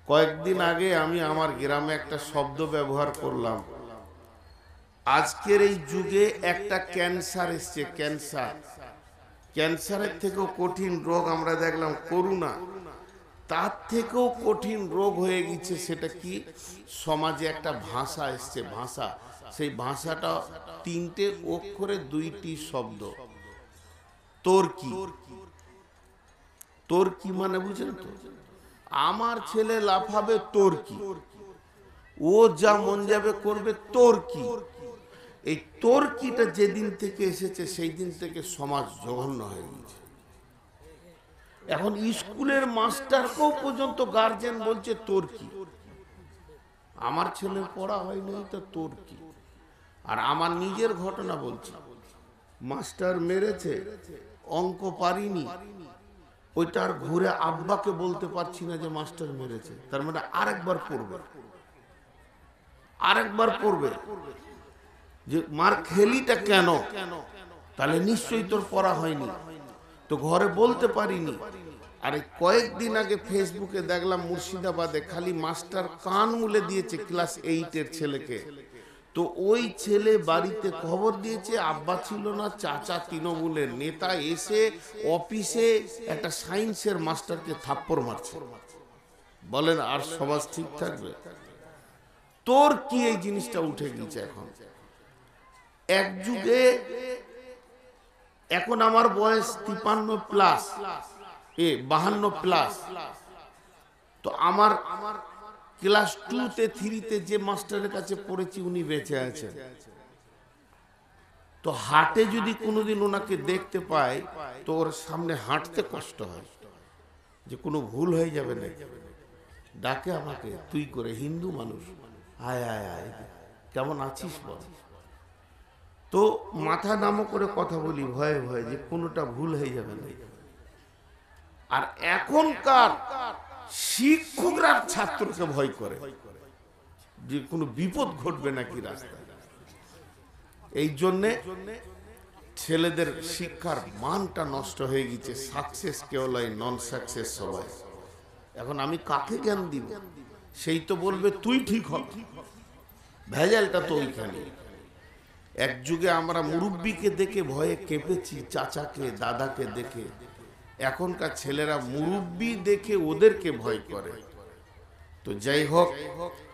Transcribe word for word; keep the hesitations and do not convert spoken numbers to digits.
কয়েকদিন আগে আমি আমার গ্রামে একটা শব্দ ব্যবহার করলাম। আজকের এই যুগে একটা ক্যান্সার এসছে, ক্যান্সার ক্যান্সারের থেকেও কঠিন রোগ আমরা দেখলাম করোনা। তার থেকেও কঠিন রোগ হয়ে গেছে, সেটা কি? সমাজে একটা ভাষা এসছে, ভাষা। সেই ভাষাটা তিনটে অক্ষরে দুইটি শব্দ। তোর কি? তোর কি মানে বুঝেন তো? আমার ছেলে লাফাবে, তোর কি? ও যা মন যাবে করবে, তোর কি? এই তোর কিটা যেদিন থেকে এসেছে সেই দিন থেকে সমাজ জঘন্য হয়ে গেছে। এখন স্কুলের মাস্টারকেও পর্যন্ত গার্জেন বলছে তোর কি। আমার ছেলের পড়া হয়নি তো তোর কি? আর আমার নিজের ঘটনা বলছি, মাস্টার মেরেছে, অঙ্ক পারিনি, ওইটার ঘুরে আব্বাকে বলতে পারছি না যে মাস্টার মেরেছে। তার মানে আরেকবার পড়বে, আরেকবার পড়বে যে মার খেলিটা কেন, তাহলে নিশ্চয়ই তোর পড়া হয়নি, তো ঘরে বলতে পারিনি। আরে কয়েকদিন আগে ফেসবুকে দেখলাম মুর্শিদাবাদে খালি মাস্টার কান মুলে দিয়েছে ক্লাস এইটের ছেলেকে। তো ওই ছেলে বাড়িতে খবর দিয়েছে, আব্বা ছিল না, চাচা তৃণমূলের নেতা এসে অফিসে একটা সায়েন্সের মাস্টারকে থাপ্পড় মারছে। বলেন আর সমাজ ঠিক থাকবে? তোর কি এই জিনিসটা উঠে গেছে এখন এক যুগে। এখন আমার বয়স তিপান্ন প্লাস, এ বাহান্ন প্লাস। তো আমার আমার ক্লাস টুতে থ্রিতে যে মাস্টারের কাছে পড়েছি উনি বেঁচে আছেন। তো হাটে যদি কোনোদিন ওনাকে দেখতে পাই তো ওর সামনে হাঁটতে কষ্ট হয়, যে কোনো ভুল হয়ে যাবে না। ডাকে আমাকে তুই করে, হিন্দু মানুষ, আয় আয় আয়, কেমন আছিস বল। তো মাথা নামো করে কথা বলি ভয়ে ভয়ে, যে কোনোটা ভুল হয়ে যাবে না। আর এখনকার শিক্ষকরা ছাত্রকে ভয় করে যে কোনো বিপদ ঘটবে নাকি রাস্তায়। এই জন্যে ছেলেদের শিক্ষার মানটা নষ্ট হয়ে গেছে। সাকসেস কেউ নয়, নন সাকসেস সবাই। এখন আমি কাকে জ্ঞান দিব? সেই তো বলবে তুই ঠিক হ। ভেজালটা তো ওইখানে। এক যুগে আমরা মুরব্বীকে দেখে ভয়ে কেঁপেছি, চাচাকে দাদাকে দেখে। এখনকার ছেলেরা মুরব্বী দেখে ওদেরকে ভয় করে। তো যাই হোক,